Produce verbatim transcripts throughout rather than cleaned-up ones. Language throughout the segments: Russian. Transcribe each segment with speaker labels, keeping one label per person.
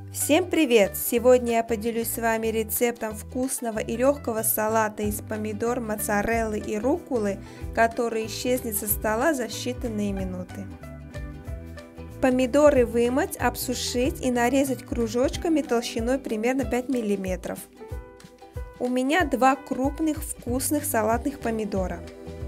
Speaker 1: Всем привет! Сегодня я поделюсь с вами рецептом вкусного и легкого салата из помидор, моцареллы и рукколы, который исчезнет со стола за считанные минуты. Помидоры вымыть, обсушить и нарезать кружочками толщиной примерно пять миллиметров. У меня два крупных вкусных салатных помидора.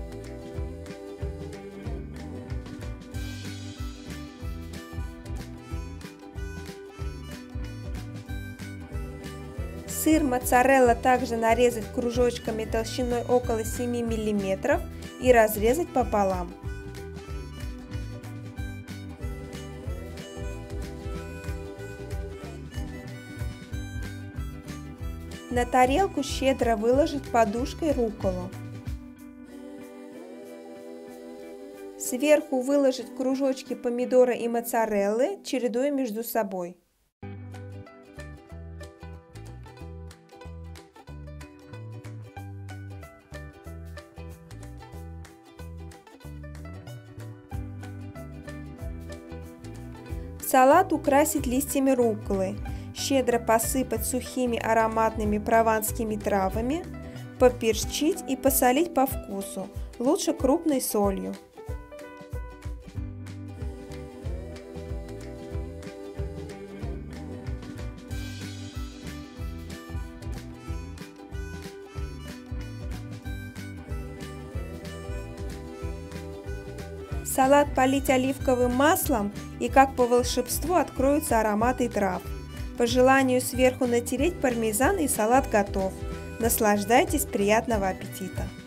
Speaker 1: Сыр моцарелла также нарезать кружочками толщиной около семи миллиметров и разрезать пополам. На тарелку щедро выложить подушкой рукколу. Сверху выложить кружочки помидора и моцареллы, чередуя между собой. Салат украсить листьями рукколы, щедро посыпать сухими ароматными прованскими травами, поперчить и посолить по вкусу, лучше крупной солью. Салат полить оливковым маслом, и как по волшебству откроются ароматы трав. По желанию сверху натереть пармезан, и салат готов. Наслаждайтесь, приятного аппетита!